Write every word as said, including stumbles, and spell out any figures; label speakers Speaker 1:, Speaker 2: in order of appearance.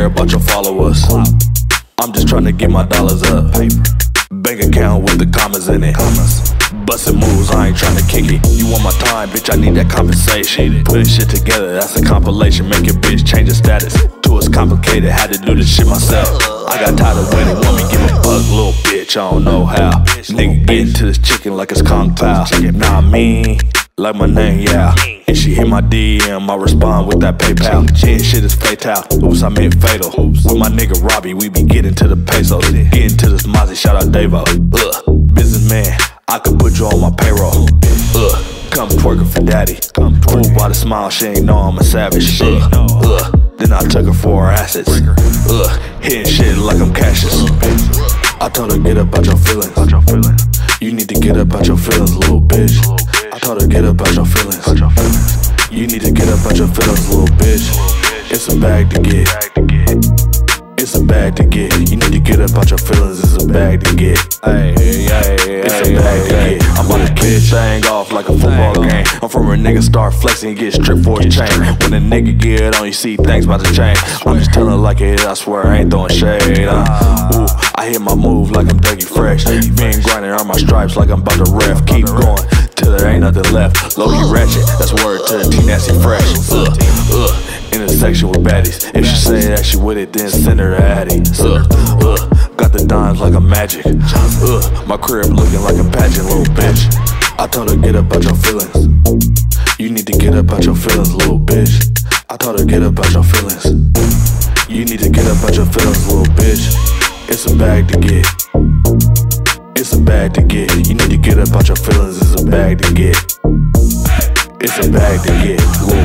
Speaker 1: care about your followers. I'm just trying to get my dollars up. Bank account with the commas in it. Bustin' moves, I ain't tryna kick it. You want my time, bitch, I need that compensation. Put shit together, that's a compilation. Make your bitch change her status to it's complicated. Had to do this shit myself. I got tired of waiting, want me give a fuck, little bitch, I don't know how. Nigga get into this chicken like it's Kung Pao. Nah, I mean, like my name, yeah. And she hit my D M, I respond with that PayPal. Shit, shit is fatal, oops, I meant fatal. With my nigga Robbie, we be getting to the pesos. Getting to this Mozzie, shout out Davo. Ugh, businessman, I could put you on my payroll. Ugh, come twerking for daddy. Fool by the smile, she ain't know I'm a savage. Ugh, ugh, then I took her for her assets. Ugh, hitting shit like I'm Cassius. I told her get up out your feelings. You need to get up out your feelings, little bitch. I told her get up out your feelings. You need to get up out your feelings, little bitch. It's a bag to get. It's a bag to get. You need to get up out your feelings. It's a bag to get. Ay, ay, ay, it's a bag to get. I'm about to kick thing off like a football game. I'm from a nigga start flexing and get stripped for his chain. When a nigga get it on, you see things about to change. I'm just telling like it is, I swear I ain't throwing shade. Uh, ooh, I hit my move like I'm Dougie Fresh. Been grinding on my stripes like I'm about to ref. Keep going till there ain't nothing left. Low-key ratchet, that's word to the T-Nasty Fresh. Ugh, ugh. In a section with baddies. If she say that she with it, then send her to Addy. Ugh, ugh, got the dimes like a magic. Ugh, my crib looking like a pageant, little bitch. I told her get up out your feelings. You need to get up out your feelings, little bitch. I told her get up out your feelings. You need to get up out your feelings, little bitch. It's a bag to get. It's a bag to get. You need to get up out your feelings. It's a bag to get. It's a bag to get, little